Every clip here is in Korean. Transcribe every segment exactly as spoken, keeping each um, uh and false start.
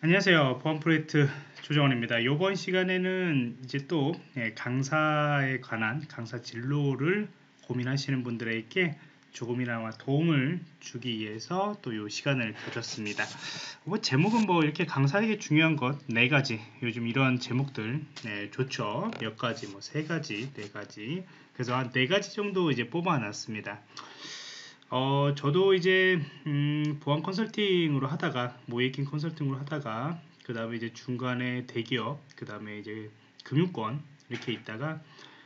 안녕하세요. 보안 프로젝트 조정원입니다. 이번 시간에는 이제 또 예, 강사에 관한 강사 진로를 고민하시는 분들에게 조금이나마 도움을 주기 위해서 또 이 시간을 가졌습니다. 뭐 제목은 뭐 이렇게 강사에게 중요한 것 네 가지, 요즘 이런 제목들 네, 좋죠. 몇 가지, 뭐 세 가지, 네 가지, 그래서 한 네 가지 정도 이제 뽑아놨습니다. 어, 저도 이제, 음, 보안 컨설팅으로 하다가, 모이킹 컨설팅으로 하다가, 그 다음에 이제 중간에 대기업, 그 다음에 이제 금융권, 이렇게 있다가,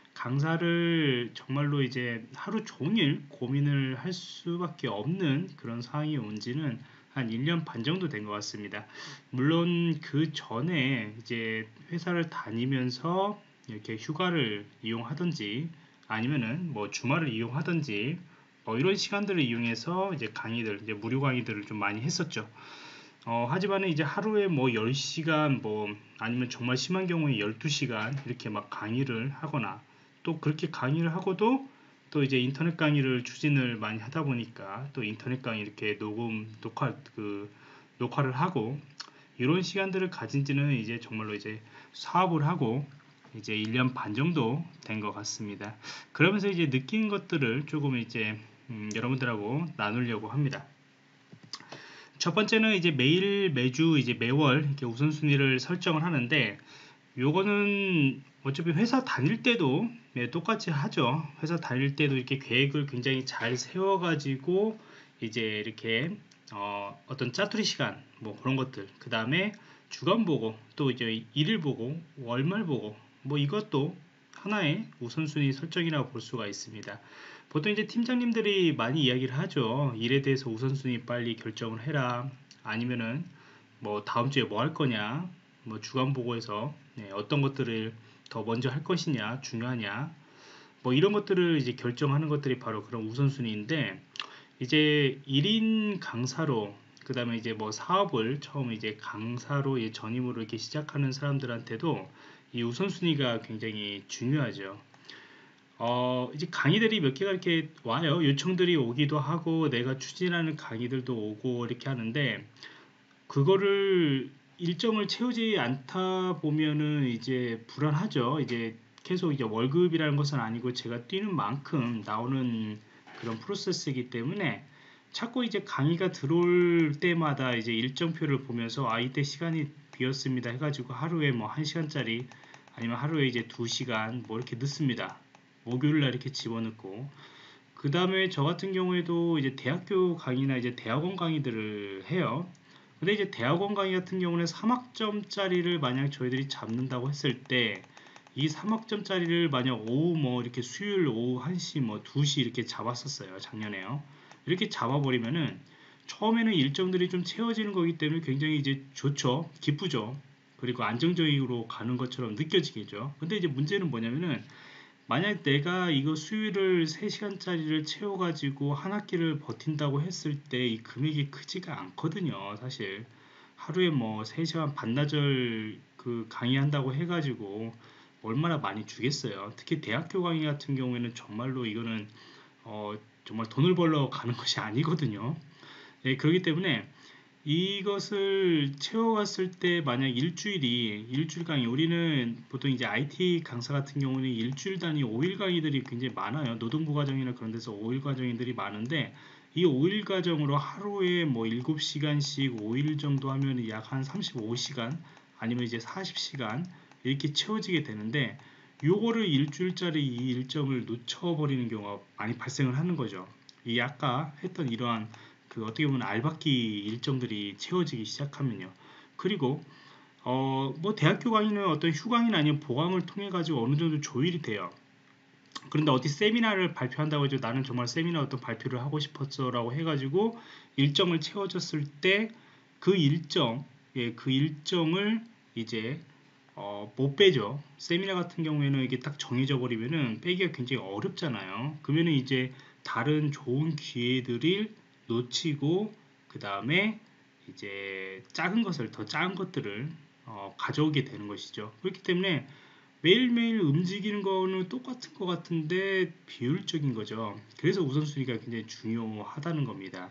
강사를 정말로 이제 하루 종일 고민을 할 수밖에 없는 그런 상황이 온 지는 한 일 년 반 정도 된 것 같습니다. 물론 그 전에 이제 회사를 다니면서 이렇게 휴가를 이용하든지, 아니면은 뭐 주말을 이용하든지, 뭐 이런 시간들을 이용해서 이제 강의들, 이제 무료 강의들을 좀 많이 했었죠. 어, 하지만은 이제 하루에 뭐 열 시간, 뭐 아니면 정말 심한 경우에 열두 시간 이렇게 막 강의를 하거나, 또 그렇게 강의를 하고도 또 이제 인터넷 강의를 추진을 많이 하다 보니까 또 인터넷 강의 이렇게 녹음, 녹화, 그 녹화를 하고, 이런 시간들을 가진 지는 이제 정말로 이제 사업을 하고 이제 일 년 반 정도 된 것 같습니다. 그러면서 이제 느낀 것들을 조금 이제 음, 여러분들하고 나누려고 합니다. 첫 번째는 이제 매일, 매주, 이제 매월 이렇게 우선순위를 설정을 하는데, 요거는 어차피 회사 다닐 때도 네, 똑같이 하죠. 회사 다닐 때도 이렇게 계획을 굉장히 잘 세워가지고 이제 이렇게 어, 어떤 짜투리 시간 뭐 그런 것들, 그 다음에 주간 보고, 또 이제 일일 보고, 월말 보고, 뭐 이것도 하나의 우선순위 설정이라고 볼 수가 있습니다. 보통 이제 팀장님들이 많이 이야기를 하죠. 일에 대해서 우선순위 빨리 결정을 해라. 아니면은 뭐 다음 주에 뭐 할 거냐, 뭐 주간 보고에서 네, 어떤 것들을 더 먼저 할 것이냐, 중요하냐, 뭐 이런 것들을 이제 결정하는 것들이 바로 그런 우선순위인데, 이제 일 인 강사로, 그 다음에 이제 뭐 사업을 처음 이제 강사로 예, 전임으로 이렇게 시작하는 사람들한테도 이 우선순위가 굉장히 중요하죠. 어, 이제 강의들이 몇 개가 이렇게 와요. 요청들이 오기도 하고, 내가 추진하는 강의들도 오고, 이렇게 하는데, 그거를 일정을 채우지 않다 보면은 이제 불안하죠. 이제 계속 이제 월급이라는 것은 아니고 제가 뛰는 만큼 나오는 그런 프로세스이기 때문에 자꾸 이제 강의가 들어올 때마다 이제 일정표를 보면서 아, 이때 시간이 비었습니다 해가지고 하루에 뭐 한 시간짜리, 아니면 하루에 이제 두 시간 뭐 이렇게 넣습니다. 목요일날 이렇게 집어넣고, 그 다음에 저 같은 경우에도 이제 대학교 강의나 이제 대학원 강의들을 해요. 근데 이제 대학원 강의 같은 경우는 삼 학점짜리를 만약 저희들이 잡는다고 했을 때, 이 삼 학점짜리를 만약 오후 뭐 이렇게 수요일 오후 한 시 뭐 두 시 이렇게 잡았었어요. 작년에요. 이렇게 잡아버리면은 처음에는 일정들이 좀 채워지는 거기 때문에 굉장히 이제 좋죠. 기쁘죠. 그리고 안정적으로 가는 것처럼 느껴지겠죠. 근데 이제 문제는 뭐냐면은, 만약 내가 이거 수요일을 세 시간짜리를 채워가지고 한 학기를 버틴다고 했을 때 이 금액이 크지가 않거든요. 사실 하루에 뭐 세 시간 반나절 그 강의한다고 해가지고 얼마나 많이 주겠어요. 특히 대학교 강의 같은 경우에는 정말로 이거는 어 정말 돈을 벌러 가는 것이 아니거든요. 예, 그렇기 때문에 이것을 채워갔을 때 만약 일주일이 일주일 강의, 우리는 보통 이제 아이티 강사 같은 경우는 일주일 단위 오 일 강의들이 굉장히 많아요. 노동부 과정이나 그런 데서 오 일 과정들이 많은데, 이 오 일 과정으로 하루에 뭐 일곱 시간씩 오 일 정도 하면 약 한 삼십오 시간, 아니면 이제 사십 시간 이렇게 채워지게 되는데, 요거를 일주일짜리 이 일정을 놓쳐버리는 경우가 많이 발생을 하는 거죠. 이 아까 했던 이러한 그 어떻게 보면 알박기 일정들이 채워지기 시작하면요. 그리고 어 뭐 대학교 강의는 어떤 휴강이나 아니면 보강을 통해 가지고 어느 정도 조율이 돼요. 그런데 어디 세미나를 발표한다고 해서 나는 정말 세미나 어떤 발표를 하고 싶었어 라고 해가지고 일정을 채워졌을 때 그 일정, 예, 그 일정을 이제 어, 못 빼죠. 세미나 같은 경우에는 이게 딱 정해져 버리면은 빼기가 굉장히 어렵잖아요. 그러면은 이제 다른 좋은 기회들을 놓치고, 그 다음에 이제 작은 것을, 더 작은 것들을 어, 가져오게 되는 것이죠. 그렇기 때문에 매일매일 움직이는 거는 똑같은 것 같은데 비효율적인 거죠. 그래서 우선순위가 굉장히 중요하다는 겁니다.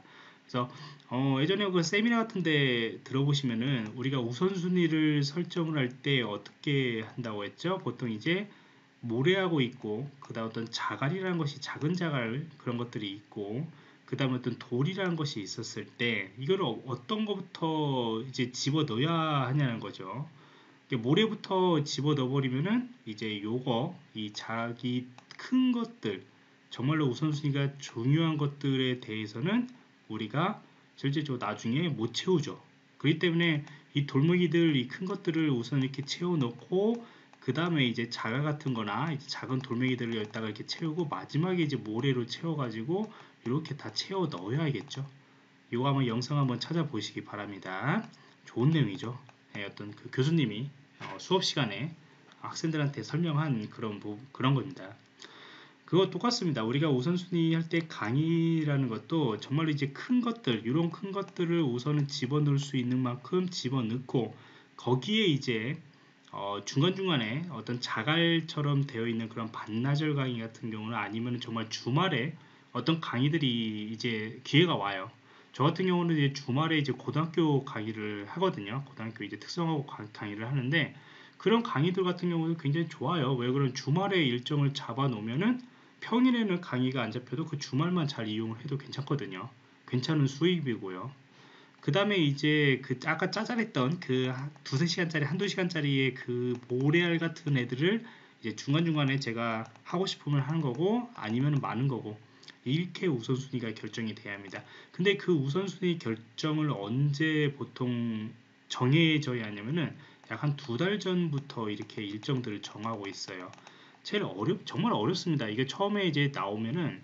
그래서 어, 예전에 그 세미나 같은데 들어보시면은 우리가 우선순위를 설정을 할 때 어떻게 한다고 했죠? 보통 이제 모래하고 있고, 그다음 어떤 자갈이라는 것이 작은 자갈 그런 것들이 있고, 그다음에 어떤 돌이라는 것이 있었을 때 이거를 어- 어떤 것부터 이제 집어 넣어야 하냐는 거죠. 이게 모래부터 집어 넣어버리면은 이제 요거 이 자기 큰 것들, 정말로 우선순위가 중요한 것들에 대해서는 우리가 실제적으로 나중에 못 채우죠. 그렇기 때문에 이 돌멩이들, 이 큰 것들을 우선 이렇게 채워 넣고, 그 다음에 이제 자갈 같은 거나 이제 작은 돌멩이들을 여기다가 이렇게 채우고, 마지막에 이제 모래로 채워가지고 이렇게 다 채워 넣어야겠죠. 이거 한번 영상 한번 찾아보시기 바랍니다. 좋은 내용이죠. 예, 어떤 그 교수님이 어, 수업 시간에 학생들한테 설명한 그런 부, 그런 겁니다. 그거 똑같습니다. 우리가 우선순위 할 때 강의라는 것도 정말로 이제 큰 것들, 이런 큰 것들을 우선은 집어넣을 수 있는 만큼 집어넣고, 거기에 이제 어, 중간중간에 어떤 자갈처럼 되어 있는 그런 반나절 강의 같은 경우는, 아니면 정말 주말에 어떤 강의들이 이제 기회가 와요. 저 같은 경우는 이제 주말에 이제 고등학교 강의를 하거든요. 고등학교 이제 특성화고 강의를 하는데, 그런 강의들 같은 경우는 굉장히 좋아요. 왜 그러면 주말에 일정을 잡아 놓으면은 평일에는 강의가 안 잡혀도 그 주말만 잘 이용을 해도 괜찮거든요. 괜찮은 수입이고요. 그 다음에 이제 그 아까 짜잘했던 그 두세 시간짜리, 한두 시간짜리의 그 모래알 같은 애들을 이제 중간중간에 제가 하고 싶으면 하는 거고, 아니면 많은 거고, 이렇게 우선순위가 결정이 돼야 합니다. 근데 그 우선순위 결정을 언제 보통 정해져야 하냐면은 약 한 두 달 전부터 이렇게 일정들을 정하고 있어요. 제일 어렵, 정말 어렵습니다. 이게 처음에 이제 나오면은,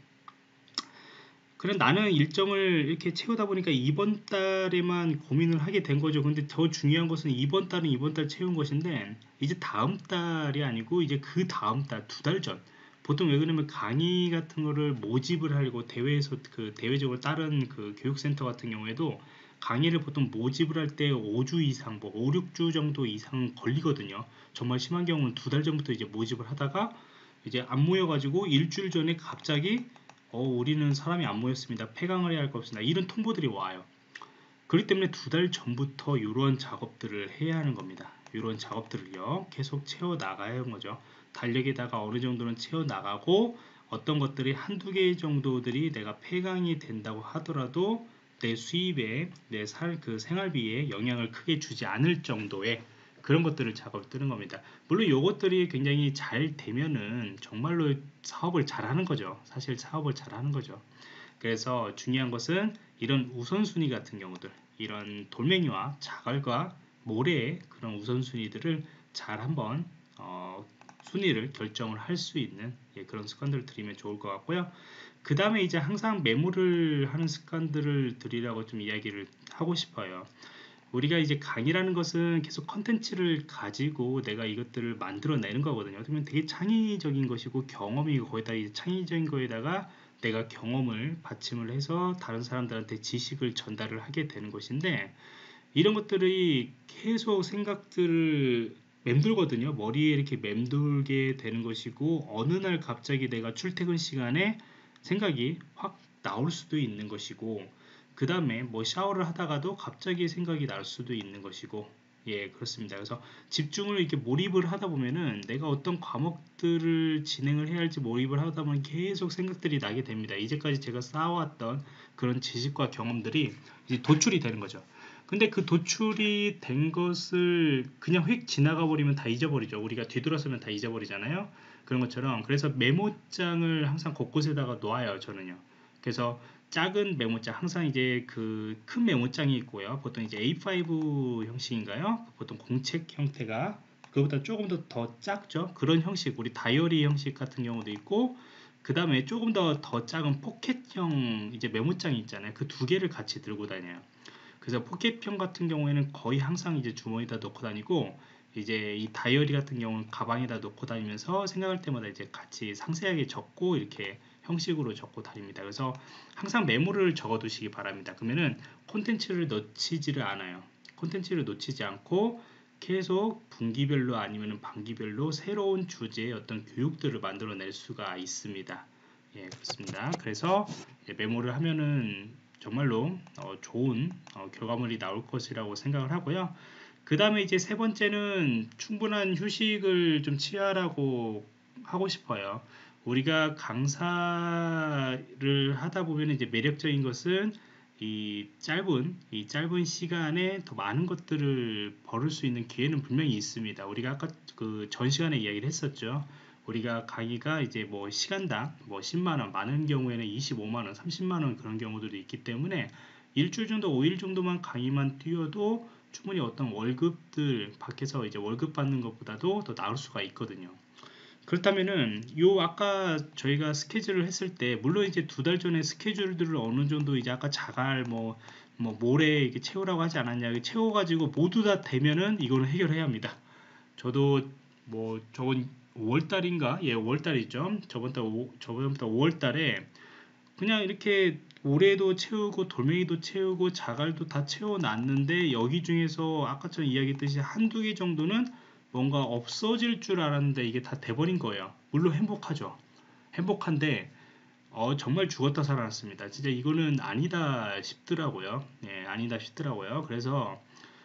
그래 나는 일정을 이렇게 채우다 보니까 이번 달에만 고민을 하게 된 거죠. 근데 더 중요한 것은 이번 달은 이번 달 채운 것인데, 이제 다음 달이 아니고 이제 그 다음 달, 두 달 전. 보통 왜 그러냐면 강의 같은 거를 모집을 하려고, 대회에서 그 대외적으로 다른 그 교육센터 같은 경우에도 강의를 보통 모집을 할 때 오 주 이상, 뭐 오, 육 주 정도 이상 걸리거든요. 정말 심한 경우는 두 달 전부터 이제 모집을 하다가 이제 안 모여가지고 일주일 전에 갑자기 어, 우리는 사람이 안 모였습니다. 폐강을 해야 할 것 없습니다. 이런 통보들이 와요. 그렇기 때문에 두 달 전부터 이런 작업들을 해야 하는 겁니다. 이런 작업들을요, 계속 채워 나가야 하는 거죠. 달력에다가 어느 정도는 채워 나가고, 어떤 것들이 한두 개 정도들이 내가 폐강이 된다고 하더라도 내 수입에, 내 살, 그 생활비에 영향을 크게 주지 않을 정도의 그런 것들을 작업을 뜨는 겁니다. 물론 이것들이 굉장히 잘 되면은 정말로 사업을 잘 하는 거죠. 사실 사업을 잘 하는 거죠. 그래서 중요한 것은 이런 우선순위 같은 경우들, 이런 돌멩이와 자갈과 모래의 그런 우선순위들을 잘 한번 어, 순위를 결정을 할 수 있는, 예, 그런 습관들을 들이면 좋을 것 같고요. 그 다음에 이제 항상 메모를 하는 습관들을 드리라고 좀 이야기를 하고 싶어요. 우리가 이제 강의라는 것은 계속 컨텐츠를 가지고 내가 이것들을 만들어내는 거거든요. 그러면 되게 창의적인 것이고, 경험이고, 거기다 이제 창의적인 거에다가 내가 경험을 받침을 해서 다른 사람들한테 지식을 전달을 하게 되는 것인데, 이런 것들이 계속 생각들을 맴돌거든요. 머리에 이렇게 맴돌게 되는 것이고, 어느 날 갑자기 내가 출퇴근 시간에 생각이 확 나올 수도 있는 것이고, 그 다음에 뭐 샤워를 하다가도 갑자기 생각이 날 수도 있는 것이고, 예, 그렇습니다. 그래서 집중을 이렇게 몰입을 하다 보면은 내가 어떤 과목들을 진행을 해야 할지 몰입을 하다 보면 계속 생각들이 나게 됩니다. 이제까지 제가 쌓아왔던 그런 지식과 경험들이 이제 도출이 되는 거죠. 근데 그 도출이 된 것을 그냥 휙 지나가 버리면 다 잊어버리죠. 우리가 뒤돌아서면 다 잊어버리잖아요. 그런 것처럼, 그래서 메모장을 항상 곳곳에다가 놓아요, 저는요. 그래서 작은 메모장, 항상 이제 그 큰 메모장이 있고요. 보통 이제 에이 파이브 형식인가요? 보통 공책 형태가 그거보다 조금 더 더 작죠. 그런 형식, 우리 다이어리 형식 같은 경우도 있고, 그 다음에 조금 더 더 작은 포켓형 이제 메모장이 있잖아요. 그 두 개를 같이 들고 다녀요. 그래서 포켓형 같은 경우에는 거의 항상 이제 주머니에다 넣고 다니고, 이제 이 다이어리 같은 경우는 가방에다 넣고 다니면서 생각할 때마다 이제 같이 상세하게 적고 이렇게 형식으로 적고 다닙니다. 그래서 항상 메모를 적어 두시기 바랍니다. 그러면은 콘텐츠를 놓치지를 않아요. 콘텐츠를 놓치지 않고 계속 분기별로 아니면 반기별로 새로운 주제의 어떤 교육들을 만들어낼 수가 있습니다. 예, 그렇습니다. 그래서 메모를 하면은 정말로 어, 좋은 어, 결과물이 나올 것이라고 생각을 하고요. 그 다음에 이제 세 번째는 충분한 휴식을 좀 취하라고 하고 싶어요. 우리가 강사를 하다 보면 이제 매력적인 것은 이 짧은 이 짧은 시간에 더 많은 것들을 벌을 수 있는 기회는 분명히 있습니다. 우리가 아까 그 전 시간에 이야기를 했었죠. 우리가 강의가 이제 뭐 시간당 뭐 십만 원, 많은 경우에는 이십오만 원, 삼십만 원 그런 경우들이 있기 때문에 일주일 정도, 오 일 정도만 강의만 뛰어도 충분히 어떤 월급들 밖에서 이제 월급 받는 것보다도 더 나을 수가 있거든요. 그렇다면은 요 아까 저희가 스케줄을 했을 때 물론 이제 두 달 전에 스케줄들을 어느 정도 이제 아까 자갈 뭐 뭐 모레 이렇게 채우라고 하지 않았냐 채워가지고 모두 다 되면은 이거는 해결해야 합니다. 저도 뭐 저번 오월달인가 예 오월달이죠. 저번 달 오, 저번부터 오월달에 그냥 이렇게 올해도 채우고 돌멩이도 채우고 자갈도 다 채워놨는데 여기 중에서 아까처럼 이야기했듯이 한두 개 정도는 뭔가 없어질 줄 알았는데 이게 다 돼버린 거예요. 물론 행복하죠. 행복한데 어, 정말 죽었다 살아났습니다. 진짜 이거는 아니다 싶더라고요. 예, 아니다 싶더라고요. 그래서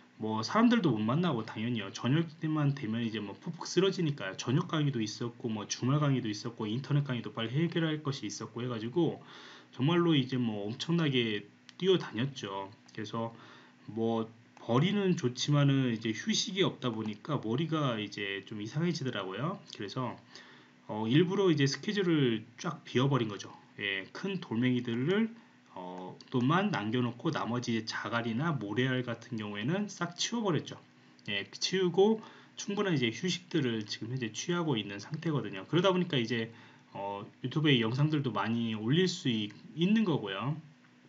뭐 사람들도 못 만나고 당연히요. 저녁 때만 되면 이제 뭐 푹푹 쓰러지니까요. 저녁 강의도 있었고 뭐 주말 강의도 있었고 인터넷 강의도 빨리 해결할 것이 있었고 해가지고 정말로 이제 뭐 엄청나게 뛰어다녔죠. 그래서 뭐 버리는 좋지만은 이제 휴식이 없다 보니까 머리가 이제 좀 이상해지더라고요. 그래서 어, 일부러 이제 스케줄을 쫙 비워버린 거죠. 예, 큰 돌멩이들을 어, 또만 남겨놓고 나머지 자갈이나 모래알 같은 경우에는 싹 치워버렸죠. 예, 치우고 충분한 이제 휴식들을 지금 현재 취하고 있는 상태거든요. 그러다 보니까 이제 어, 유튜브에 영상들도 많이 올릴 수 있, 있는 거고요.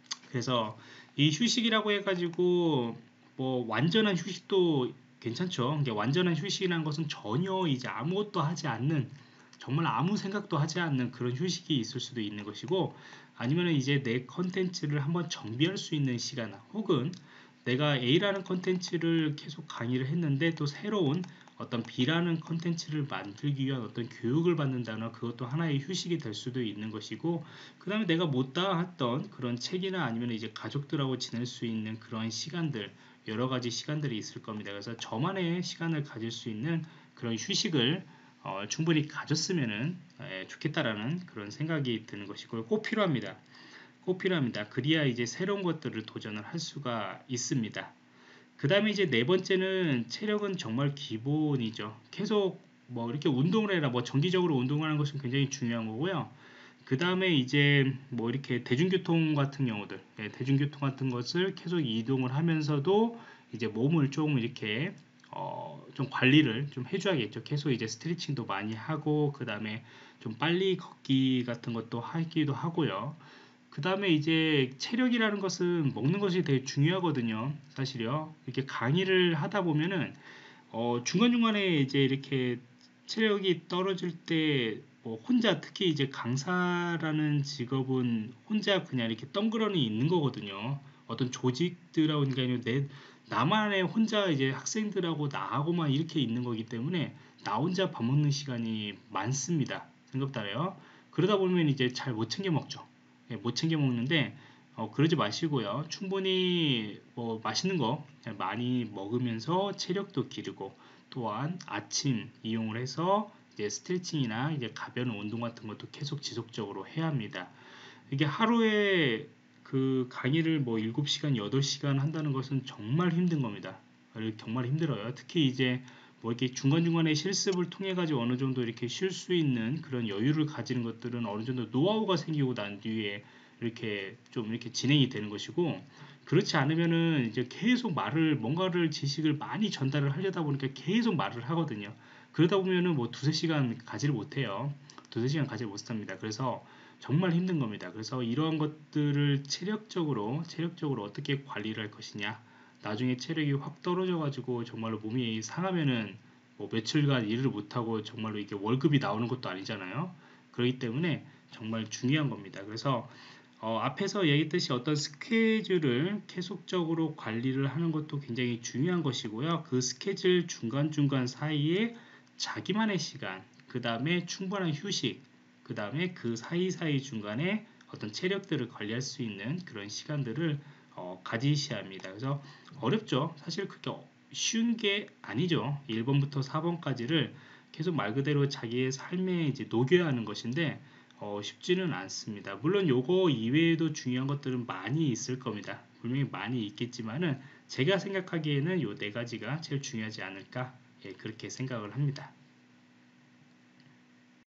그래서 이 휴식이라고 해가지고 뭐 완전한 휴식도 괜찮죠. 이게 완전한 휴식이라는 것은 전혀 이제 아무것도 하지 않는 정말 아무 생각도 하지 않는 그런 휴식이 있을 수도 있는 것이고 아니면 이제 내 컨텐츠를 한번 정비할 수 있는 시간 혹은 내가 A라는 컨텐츠를 계속 강의를 했는데 또 새로운 어떤 B라는 컨텐츠를 만들기 위한 어떤 교육을 받는다거나 그것도 하나의 휴식이 될 수도 있는 것이고 그 다음에 내가 못다 했던 그런 책이나 아니면 이제 가족들하고 지낼 수 있는 그런 시간들 여러 가지 시간들이 있을 겁니다. 그래서 저만의 시간을 가질 수 있는 그런 휴식을 어, 충분히 가졌으면 좋겠다라는 그런 생각이 드는 것이고 꼭 필요합니다. 꼭 필요합니다. 그래야 이제 새로운 것들을 도전을 할 수가 있습니다. 그 다음에 이제 네 번째는 체력은 정말 기본이죠. 계속 뭐 이렇게 운동을 해라, 뭐 정기적으로 운동하는 것은 굉장히 중요한 거고요. 그 다음에 이제 뭐 이렇게 대중교통 같은 경우들, 예, 대중교통 같은 것을 계속 이동을 하면서도 이제 몸을 조금 이렇게 어, 좀 관리를 좀 해줘야겠죠. 계속 이제 스트레칭도 많이 하고, 그 다음에 좀 빨리 걷기 같은 것도 하기도 하고요. 그 다음에 이제 체력이라는 것은 먹는 것이 되게 중요하거든요. 사실요. 이렇게 강의를 하다 보면은 어, 중간중간에 이제 이렇게 체력이 떨어질 때 뭐 혼자 특히 이제 강사라는 직업은 혼자 그냥 이렇게 덩그러니 있는 거거든요. 어떤 조직들하고 그러니까 아니라 내 나만의 혼자 이제 학생들하고 나하고만 이렇게 있는 거기 때문에 나 혼자 밥 먹는 시간이 많습니다. 생각달아요. 그러다 보면 이제 잘 못 챙겨 먹죠. 예, 못 챙겨 먹는데 어, 그러지 마시고요. 충분히 뭐 맛있는 거 많이 먹으면서 체력도 기르고 또한 아침 이용을 해서 이제 스트레칭이나 이제 가벼운 운동 같은 것도 계속 지속적으로 해야 합니다. 이게 하루에 그 강의를 뭐 일곱 시간, 여덟 시간 한다는 것은 정말 힘든 겁니다. 정말 힘들어요. 특히 이제 뭐 이렇게 중간중간에 실습을 통해 가지고 어느 정도 이렇게 쉴 수 있는 그런 여유를 가지는 것들은 어느 정도 노하우가 생기고 난 뒤에 이렇게 좀 이렇게 진행이 되는 것이고 그렇지 않으면은 이제 계속 말을 뭔가를 지식을 많이 전달을 하려다 보니까 계속 말을 하거든요. 그러다 보면은 뭐 두세 시간 가지를 못해요. 두세 시간 가지를 못합니다. 그래서 정말 힘든 겁니다. 그래서 이러한 것들을 체력적으로 체력적으로 어떻게 관리를 할 것이냐 나중에 체력이 확 떨어져 가지고 정말로 몸이 상하면은 뭐 며칠간 일을 못하고 정말로 이게 월급이 나오는 것도 아니잖아요. 그렇기 때문에 정말 중요한 겁니다. 그래서 어, 앞에서 얘기했듯이 어떤 스케줄을 계속적으로 관리를 하는 것도 굉장히 중요한 것이고요. 그 스케줄 중간중간 사이에 자기만의 시간, 그 다음에 충분한 휴식, 그 다음에 그 사이사이 중간에 어떤 체력들을 관리할 수 있는 그런 시간들을 어, 가지셔야 합니다. 그래서 어렵죠. 사실 그게 쉬운 게 아니죠. 일 번부터 사 번까지를 계속 말 그대로 자기의 삶에 이제 녹여야 하는 것인데 어, 쉽지는 않습니다. 물론 요거 이외에도 중요한 것들은 많이 있을 겁니다. 분명히 많이 있겠지만은 제가 생각하기에는 요 네 가지가 제일 중요하지 않을까 예, 그렇게 생각을 합니다.